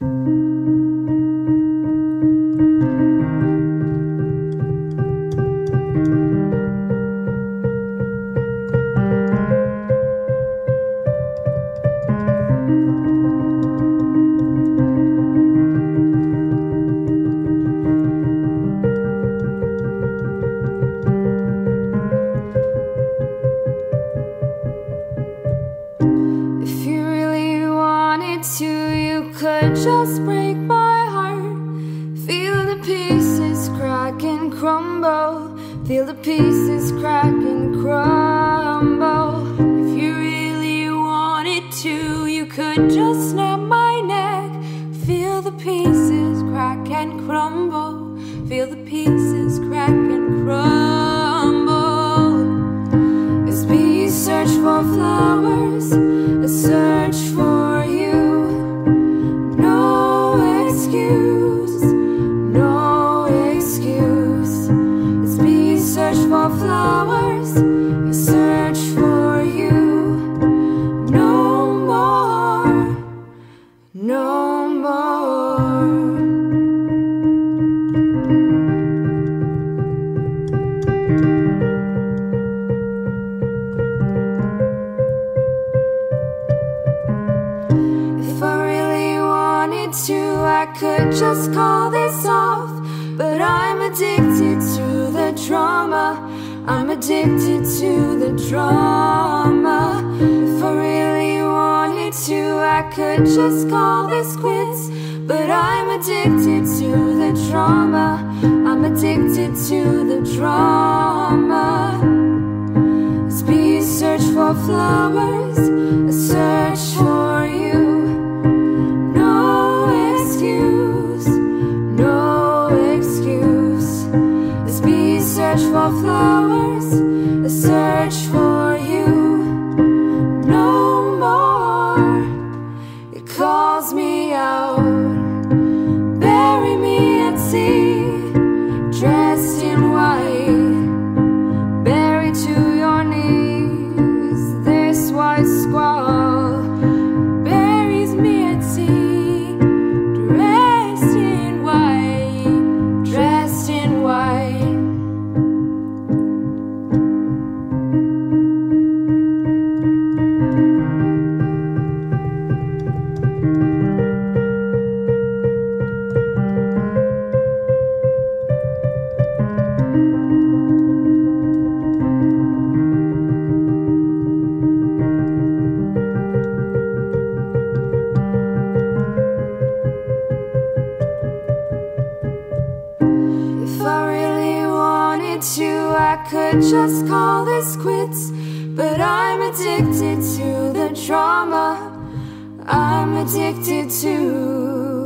Just break my heart. Feel the pieces crack and crumble. Feel the pieces crack and crumble. If you really wanted to, you could just snap my neck. Feel the pieces crack and crumble. Feel the pieces crack and crumble. As bees search for flowers, a search for you. No excuse. It's me search for flowers, I search for you. No more, no more. If I really wanted to, I could just call this off, but I'm addicted to the drama. I'm addicted to the drama. If I really wanted to, I could just call this quits, but I'm addicted to the drama. I'm addicted to the drama. As bees search for flowers, I search for you. Search for flowers, I search for you. No more, it calls me out. Bury me at sea, dressed in white, buried to your knees. This white squall buries me at sea, dressed in white, dressed in white. I could just call this quits, but I'm addicted to the drama. I'm addicted to